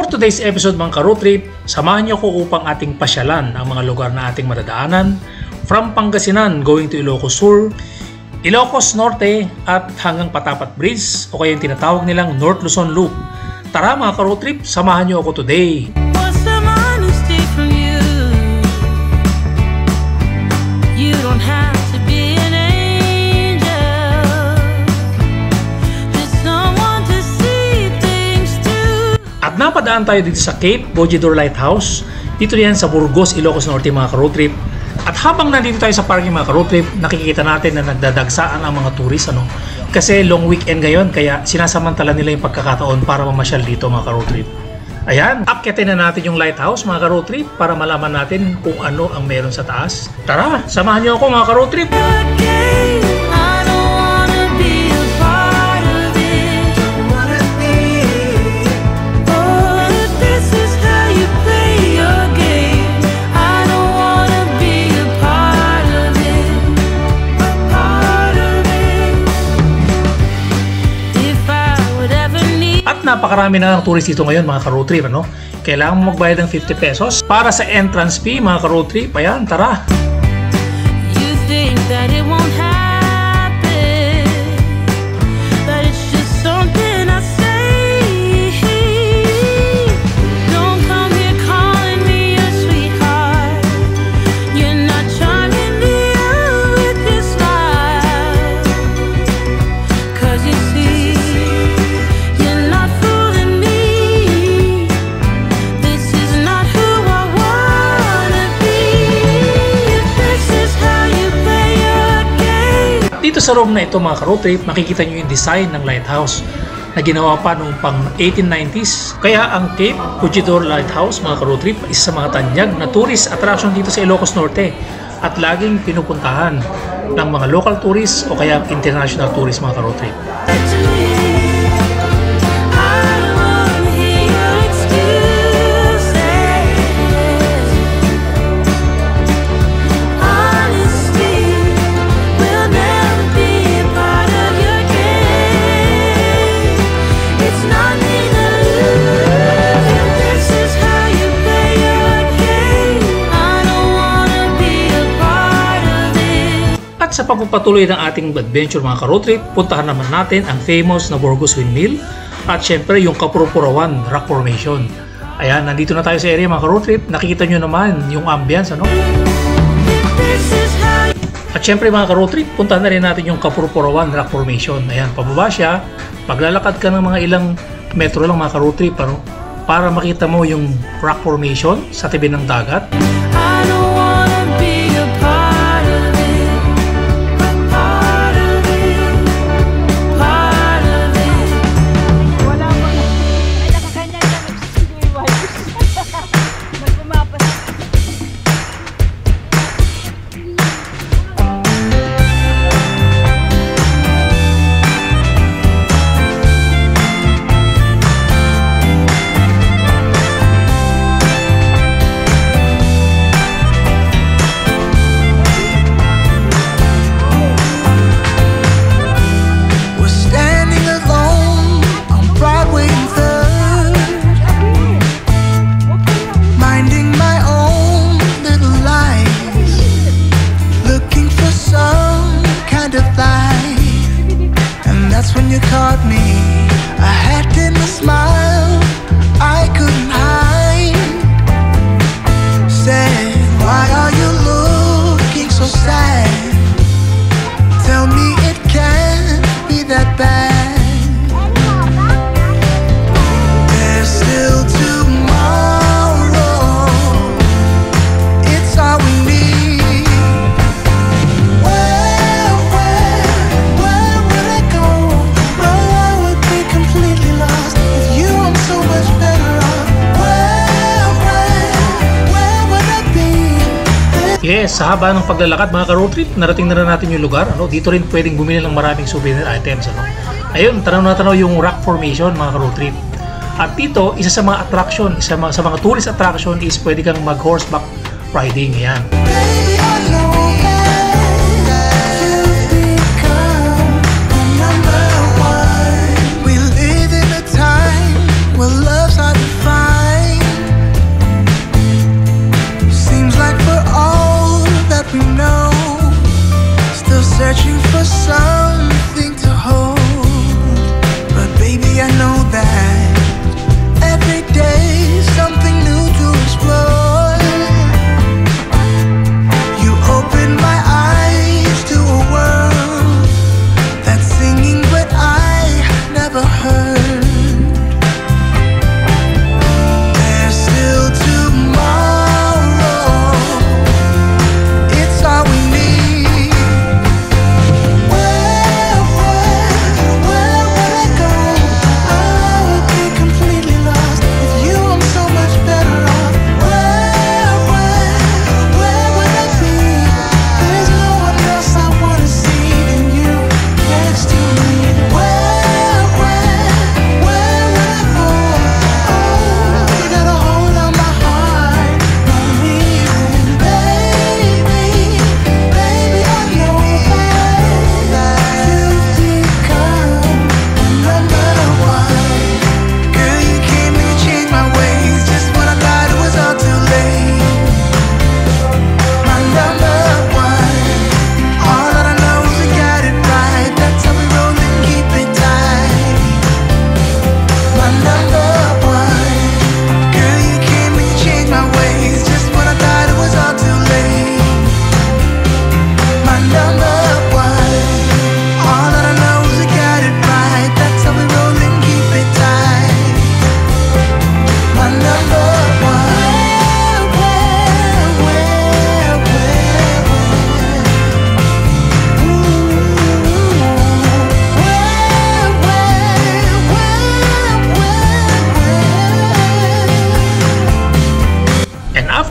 today's episode mga ka-road trip, samahan niyo ko upang ating pasyalan ang mga lugar na ating madadaanan from Pangasinan going to Ilocos Sur, Ilocos Norte at hanggang Patapat Bridge o kaya yung tinatawag nilang North Luzon Loop. Tara mga ka-road trip, samahan niyo ako today. At napadaan tayo dito sa Cape Bojidor Lighthouse. Dito yan sa Burgos, Ilocos Norte mga ka-road trip. At habang nandito tayo sa parking mga ka-road trip, nakikita natin na nagdadagsaan ang mga tourist. Kasi long weekend ngayon, kaya sinasamantala nila yung pagkakataon para mamasyal dito mga ka-road trip. Ayan, akyatin na natin yung lighthouse mga ka-road trip para malaman natin kung ano ang meron sa taas. Tara, samahan niyo ako mga ka-road trip! Napakarami na ng tourist dito ngayon mga ka-road trip, Kailangan mo magbayad ng 50 pesos para sa entrance fee mga ka-road trip. Ayan, tara! You think that it won't happen, but it's just something I say. Don't come here calling me a sweetheart. You're not charming me out with your smile. 'Cause you see, dito sa room na ito mga ka-road trip, makikita nyo yung design ng lighthouse na ginawa pa noong pang 1890s. Kaya ang Cape Bojidor Lighthouse mga ka-road trip isa sa mga tanyag na tourist attraction dito sa Ilocos Norte at laging pinupuntahan ng mga local tourists o kaya international tourists mga ka-road trip. Sa pagpapatuloy ng ating adventure mga ka-road trip, puntahan naman natin ang famous na Burgos Windmill at syempre yung Kapurpurawan Rock Formation. Ayan, nandito na tayo sa area mga ka-road trip. Nakikita nyo naman yung ambience, At syempre mga ka-road trip, puntahan na rin natin yung Kapurpurawan Rock Formation. Ayan, pababa siya. Maglalakad ka ng mga ilang metro lang mga ka-road trip, para makita mo yung rock formation sa tabi ng dagat. Yes, sa haba ng paglalakad mga ka-road trip, narating na natin yung lugar. Dito rin pwedeng bumili ng maraming souvenir items. Ayun, tanaw na tanaw yung rock formation mga ka-road trip. At dito, isa sa mga attraction, sa mga tourist attraction is pwede kang mag-horseback riding. Ayan. We live in a time where love's hard to find.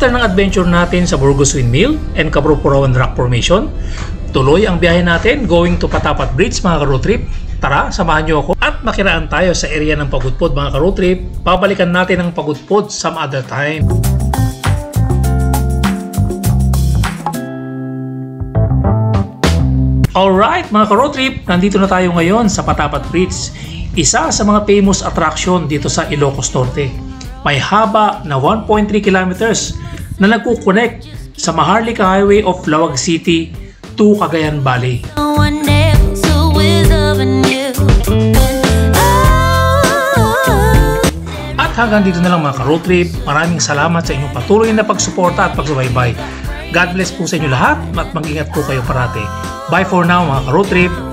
After ng adventure natin sa Burgos Windmill and Cabro-Purawan Rock Formation, tuloy ang biyahe natin going to Patapat Bridge mga ka-road trip. Tara, samahan nyo ako at makiraan tayo sa area ng Pagudpod mga ka-road trip. Babalikan natin ang Pagudpod some other time. Alright mga ka-road trip, nandito na tayo ngayon sa Patapat Bridge, isa sa mga famous attraction dito sa Ilocos Norte. May haba na 1.3 kilometers na nagkukonect sa Maharlika Highway of Lawag City to Cagayan Valley. At hanggang dito na lang mga ka-road trip, maraming salamat sa inyong patuloy na pagsuporta at pagsubaybay. God bless po sa inyo lahat at mag-ingat po kayo parati. Bye for now mga ka-road trip!